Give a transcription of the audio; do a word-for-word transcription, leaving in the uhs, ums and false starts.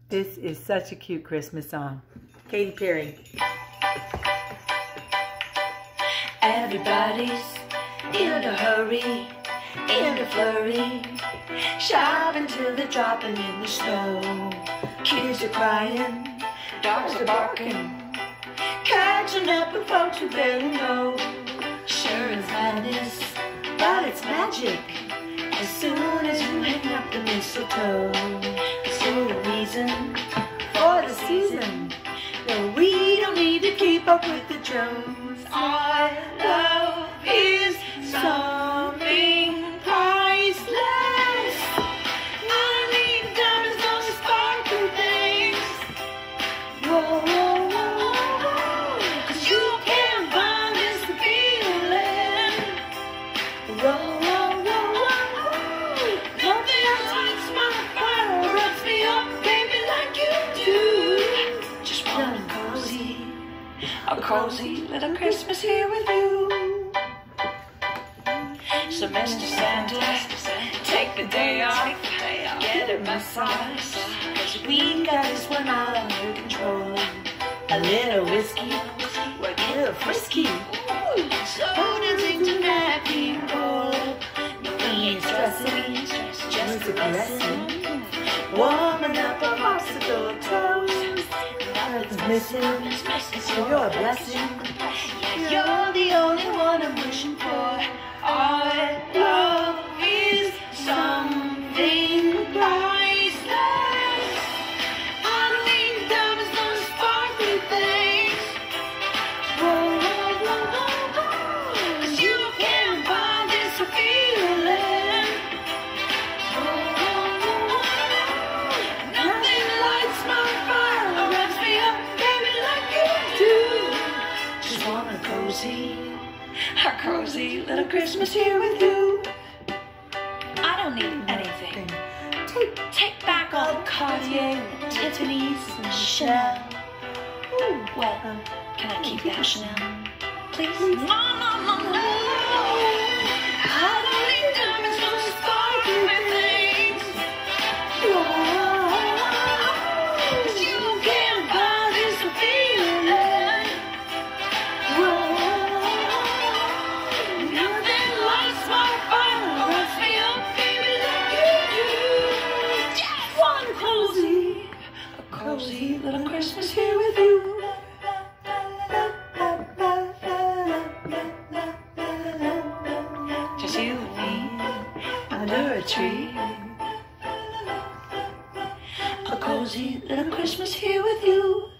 This is such a cute Christmas song. Katy Perry. Everybody's in a hurry, in a flurry, shopping till they're dropping in the snow. Kids are crying, dogs are barking, catching up with folks who barely know. Sure is madness, but it's magic as soon as you hang up the mistletoe. So the reason for the season, no, we don't need to keep up with the Jones. Our love is something priceless. I need diamonds, those sparkle things. Whoa, whoa, whoa, whoa, 'cause you can't buy this feeling. Whoa, whoa, whoa, whoa, nothing lights my fire, wraps me up, baby, like you do. Just want a cozy, a cozy little Christmas here with you. So Mister Santa, take the day off, get a massage, 'cause we got this one under control. A little whiskey, we're a little frisky, so dancing to that people. We ain't stressing, just a blessing, warming up our popsicle toes. Nothing's missing, so you're a blessing. You're the only one I'm wishing for. Our love is something priceless. I don't need diamonds, those sparkly things. Whoa, whoa, whoa, whoa, whoa, 'cause you can't buy this feeling. Whoa, whoa, whoa, whoa, nothing lights my fire, wraps me up, baby, like you do. Just want a cozy, a cozy little Christmas here with you. I don't need anything. Take, take back all the Cartier and Tiffany's and Chanel. Ooh, well, can I keep that Chanel, please? No, no, no, no. I don't need diamonds, no sparkly things. Whoa, 'cause you can't buy this feeling. Whoa. Cozy little Christmas here with you. Just you and me under a tree. A cozy little Christmas here with you.